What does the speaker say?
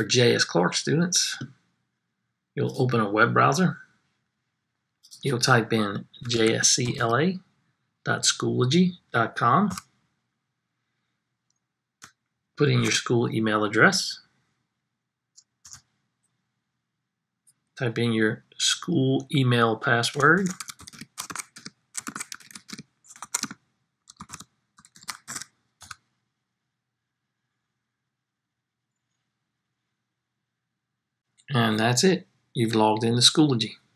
J.S. Clark students, you'll open a web browser. You'll type in jscla.schoology.com. Put in your school email address. Type in your school email password. And that's it. You've logged into Schoology.